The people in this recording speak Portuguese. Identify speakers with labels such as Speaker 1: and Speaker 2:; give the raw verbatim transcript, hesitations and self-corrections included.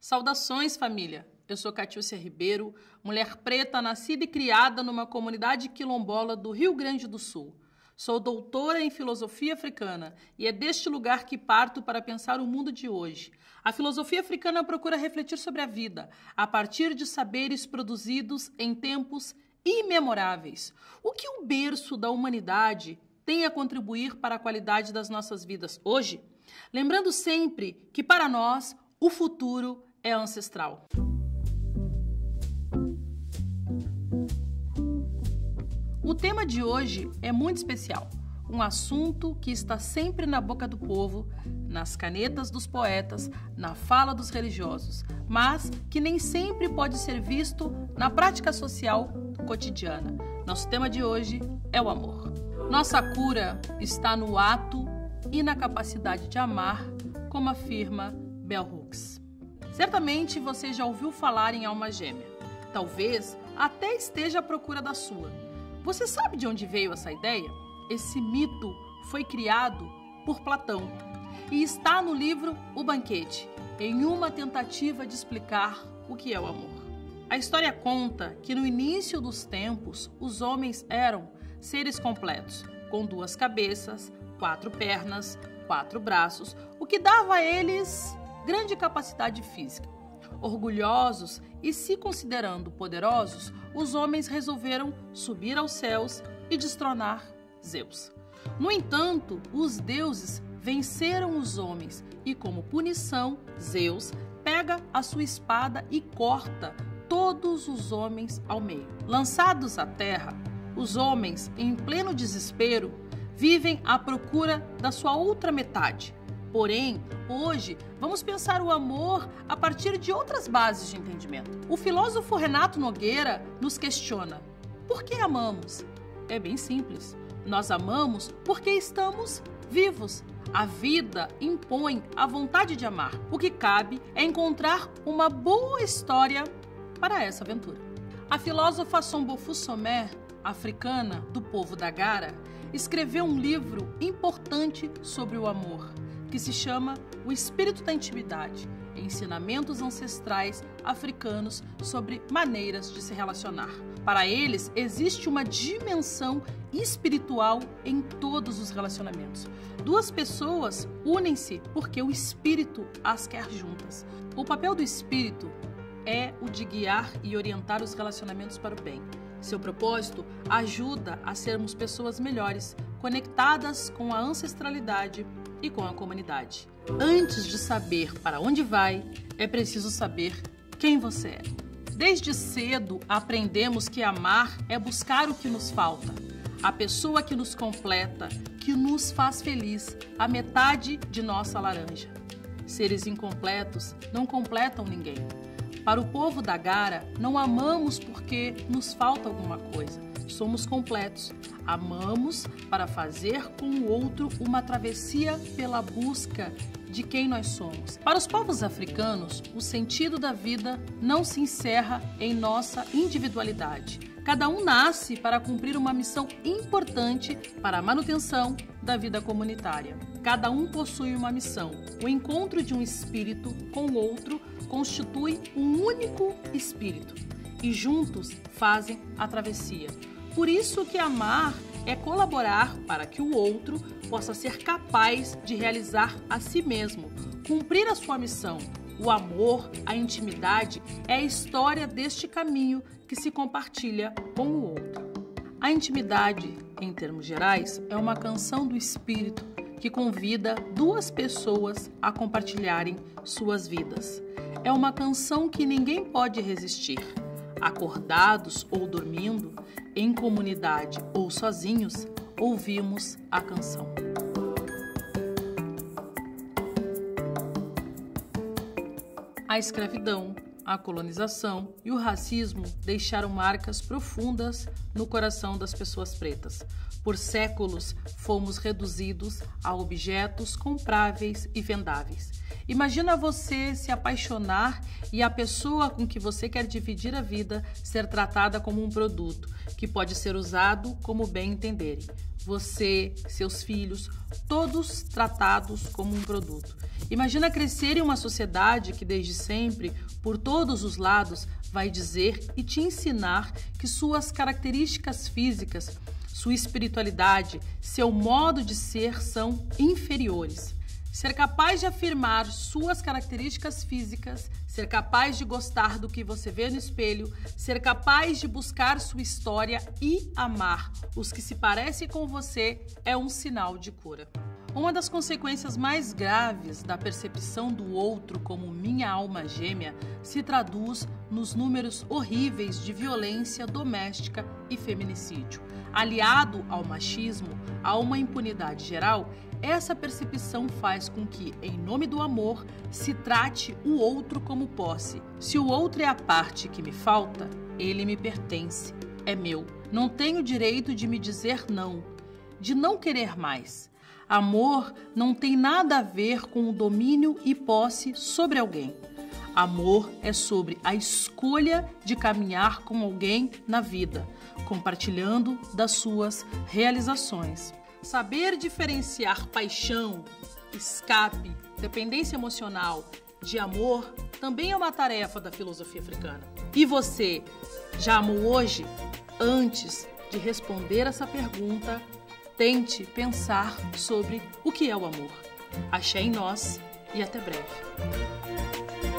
Speaker 1: Saudações, família! Eu sou Catiúcia Ribeiro, mulher preta nascida e criada numa comunidade quilombola do Rio Grande do Sul. Sou doutora em filosofia africana e é deste lugar que parto para pensar o mundo de hoje. A filosofia africana procura refletir sobre a vida a partir de saberes produzidos em tempos imemoráveis. O que o berço da humanidade tem a contribuir para a qualidade das nossas vidas hoje? Lembrando sempre que, para nós, o futuro é ancestral. O tema de hoje é muito especial, um assunto que está sempre na boca do povo, nas canetas dos poetas, na fala dos religiosos, mas que nem sempre pode ser visto na prática social cotidiana. Nosso tema de hoje é o amor. Nossa cura está no ato e na capacidade de amar, como afirma Bell Hooks. Certamente você já ouviu falar em alma gêmea. Talvez até esteja à procura da sua. Você sabe de onde veio essa ideia? Esse mito foi criado por Platão e está no livro O Banquete, em uma tentativa de explicar o que é o amor. A história conta que no início dos tempos, os homens eram seres completos, com duas cabeças, quatro pernas, quatro braços, o que dava a eles grande capacidade física. Orgulhosos e se considerando poderosos, os homens resolveram subir aos céus e destronar Zeus. No entanto, os deuses venceram os homens e, como punição, Zeus pega a sua espada e corta todos os homens ao meio. Lançados à terra, os homens, em pleno desespero, vivem à procura da sua outra metade. Porém, hoje, vamos pensar o amor a partir de outras bases de entendimento. O filósofo Renato Nogueira nos questiona: por que amamos? É bem simples. Nós amamos porque estamos vivos. A vida impõe a vontade de amar. O que cabe é encontrar uma boa história para essa aventura. A filósofa Sombofu Somé, africana do povo da Gara, escreveu um livro importante sobre o amor, que se chama O Espírito da Intimidade, ensinamentos ancestrais africanos sobre maneiras de se relacionar. Para eles, existe uma dimensão espiritual em todos os relacionamentos. Duas pessoas unem-se porque o espírito as quer juntas. O papel do espírito é o de guiar e orientar os relacionamentos para o bem. Seu propósito ajuda a sermos pessoas melhores, conectadas com a ancestralidade e com a comunidade. Antes de saber para onde vai, é preciso saber quem você é. Desde cedo aprendemos que amar é buscar o que nos falta, a pessoa que nos completa, que nos faz feliz, a metade de nossa laranja. Seres incompletos não completam ninguém. Para o povo da Gara, não amamos porque nos falta alguma coisa. Somos completos. Amamos para fazer com o outro uma travessia pela busca de quem nós somos. Para os povos africanos, o sentido da vida não se encerra em nossa individualidade. Cada um nasce para cumprir uma missão importante para a manutenção da vida comunitária. Cada um possui uma missão. O encontro de um espírito com o outro constitui um único espírito e juntos fazem a travessia. Por isso que amar é colaborar para que o outro possa ser capaz de realizar a si mesmo, cumprir a sua missão. O amor, a intimidade, é a história deste caminho que se compartilha com o outro. A intimidade, em termos gerais, é uma canção do espírito que convida duas pessoas a compartilharem suas vidas. É uma canção que ninguém pode resistir. Acordados ou dormindo, em comunidade ou sozinhos, ouvimos a canção. A escravidão, a colonização e o racismo deixaram marcas profundas no coração das pessoas pretas. Por séculos, fomos reduzidos a objetos compráveis e vendáveis. Imagina você se apaixonar e a pessoa com que você quer dividir a vida ser tratada como um produto, que pode ser usado como bem entenderem. Você, seus filhos, todos tratados como um produto. Imagina crescer em uma sociedade que desde sempre, por todos os lados, vai dizer e te ensinar que suas características físicas, sua espiritualidade, seu modo de ser são inferiores. Ser capaz de afirmar suas características físicas, ser capaz de gostar do que você vê no espelho, ser capaz de buscar sua história e amar os que se parecem com você é um sinal de cura. Uma das consequências mais graves da percepção do outro como minha alma gêmea se traduz nos números horríveis de violência doméstica e feminicídio. Aliado ao machismo, a uma impunidade geral, essa percepção faz com que, em nome do amor, se trate o outro como posse. Se o outro é a parte que me falta, ele me pertence, é meu. Não tenho direito de me dizer não, de não querer mais. Amor não tem nada a ver com o domínio e posse sobre alguém. Amor é sobre a escolha de caminhar com alguém na vida, compartilhando das suas realizações. Saber diferenciar paixão, escape, dependência emocional de amor também é uma tarefa da filosofia africana. E você já amou hoje? Antes de responder essa pergunta, tente pensar sobre o que é o amor. Axé em nós e até breve.